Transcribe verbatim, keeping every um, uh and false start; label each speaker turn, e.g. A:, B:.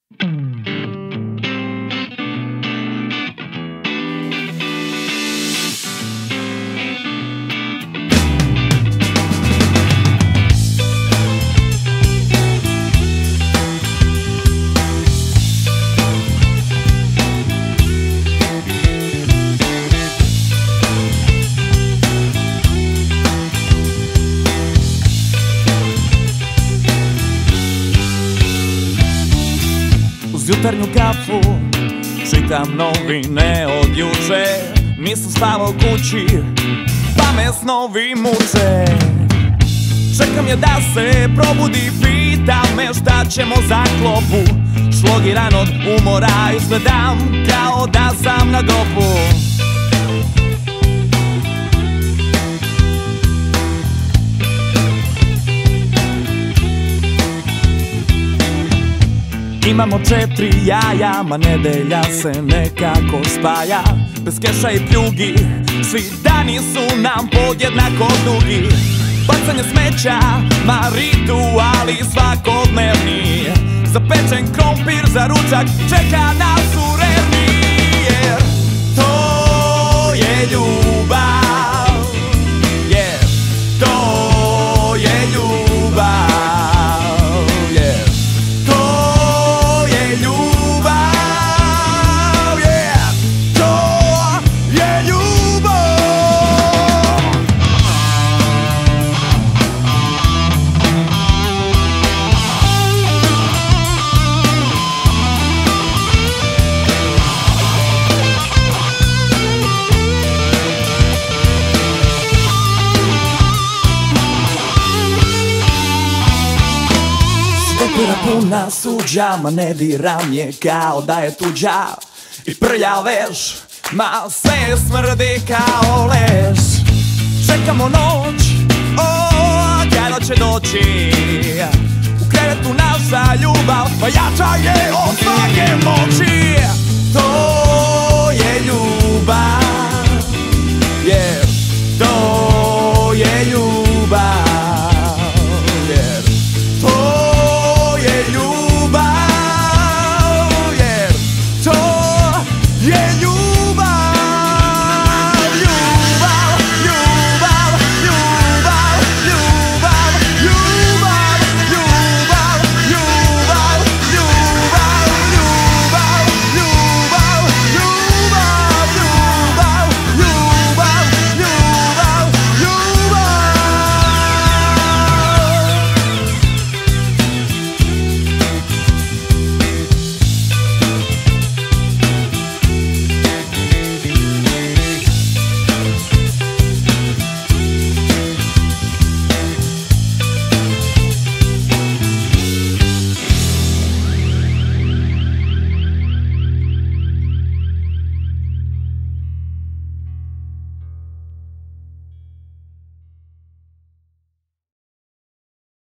A: Uz jutarnju kafu čitam novine od juče. Nisam spavao kući, pa me snovi muče. Čekam je da se probudi, pita me šta ćemo za klopu. Šlogiran od umora, izgledam kao da sam na dopu. Imamo četiri jaja, ma nedelja se nekako spaja. Bez keša i pljugi, svi dani su nam podjednako dugi. Bacanje smeća, ma rituali svakodnevni. Zapečen krompir za ručak čeka nas u revni. Jer to je ljubav, jer to je ljubav. Pira puna suđa, ma ne diram je kao da je tuđa. I prljav veš, ma sve smrdi kao leš. Čekamo noć, o, kada će doći. U krevetu naša ljubav, pa jača je od svake moći. To